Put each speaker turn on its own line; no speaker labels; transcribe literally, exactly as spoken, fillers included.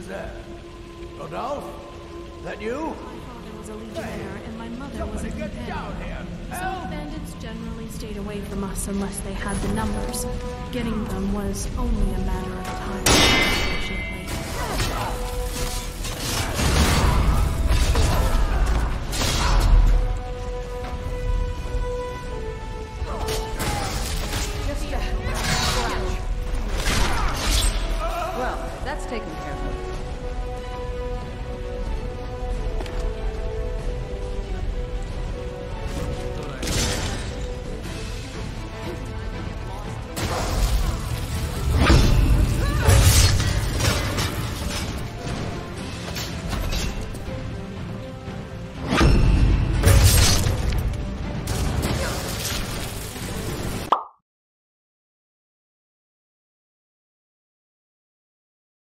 that? Rodolphe? That you?
My father was a legionnaire, and my mother was a
Somebody get
companion.
down here!
So
Help!
bandits generally stayed away from us unless they had the numbers. Getting them was only a matter of time.